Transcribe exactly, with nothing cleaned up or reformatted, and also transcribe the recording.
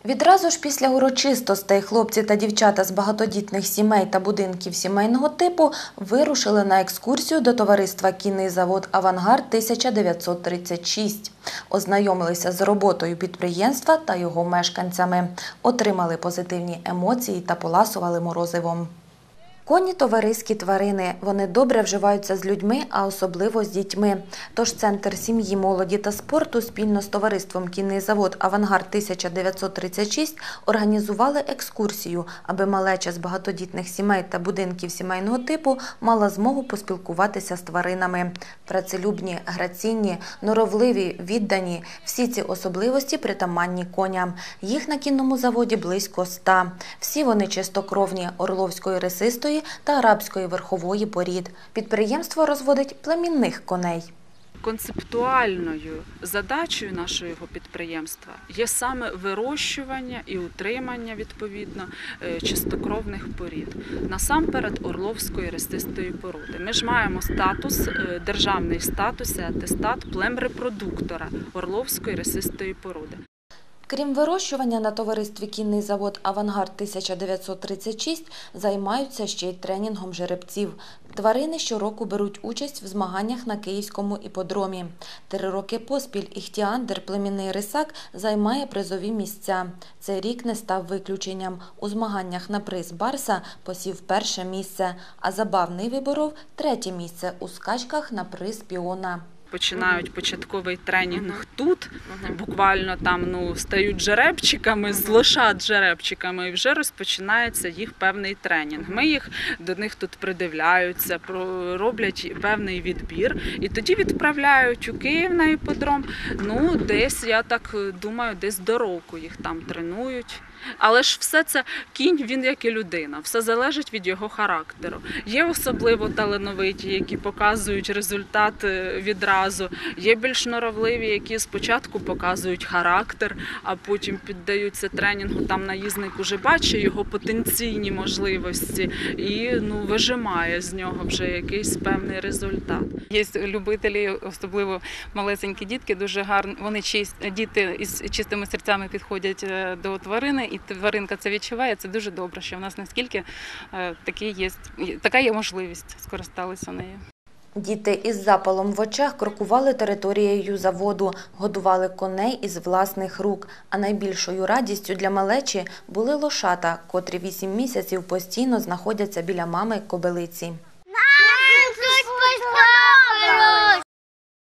Відразу ж після урочистостей хлопці та дівчата з багатодітних сімей та будинків сімейного типу вирушили на екскурсію до товариства «Кінний завод «Авангард» тисяча дев'ятсот тридцять шість». Ознайомилися з роботою підприємства та його мешканцями, отримали позитивні емоції та поласували морозивом. Коні – товариські тварини. Вони добре вживаються з людьми, а особливо з дітьми. Тож Центр сім'ї, молоді та спорту спільно з товариством «Кінний завод «Авангард» тисяча дев'ятсот тридцять шість організували екскурсію, аби малеча з багатодітних сімей та будинків сімейного типу мала змогу поспілкуватися з тваринами. Працелюбні, граційні, норовливі, віддані – всі ці особливості притаманні коням. Їх на кінному заводі близько ста. Всі вони чистокровні орловської рисистої та арабської верхової порід. Підприємство розводить племінних коней. Концептуальною задачею нашого підприємства є саме вирощування і утримання, відповідно, чистокровних порід. Насамперед, орловської рисистої породи. Ми ж маємо статус, державний статус і атестат племрепродуктора орловської рисистої породи. Крім вирощування, на товаристві «Кінний завод «Авангард» тисяча дев'ятсот тридцять шість займаються ще й тренінгом жеребців. Тварини щороку беруть участь в змаганнях на Київському іпподромі. Три роки поспіль Іхтіандр, племінний рисак, займає призові місця. Цей рік не став виключенням. У змаганнях на приз барса посів перше місце, а забавний виборов – третє місце у скачках на приз піона. Починають початковий тренінг тут, буквально там ну, стають жеребчиками, з лошад жеребчиками, і вже розпочинається їх певний тренінг. Ми їх до них тут придивляються, роблять певний відбір, і тоді відправляють у Київ на іпподром. Ну, десь, я так думаю, десь до року їх там тренують. Але ж все це кінь, він як і людина, все залежить від його характеру. Є особливо талановиті, які показують результат відразу, є більш норовливі, які спочатку показують характер, а потім піддаються тренінгу, там наїзник уже бачить його потенційні можливості і ну, вижимає з нього вже якийсь певний результат. Є любителі, особливо малесенькі дітки, дуже гарні, вони чисті, діти із чистими серцями підходять до тварини, і тваринка це відчуває, це дуже добре, що в нас наскільки е, такі є, така є можливість скористалися нею. Діти із запалом в очах крокували територією заводу, годували коней із власних рук. А найбільшою радістю для малечі були лошата, котрі вісім місяців постійно знаходяться біля мами кобилиці. Нам тут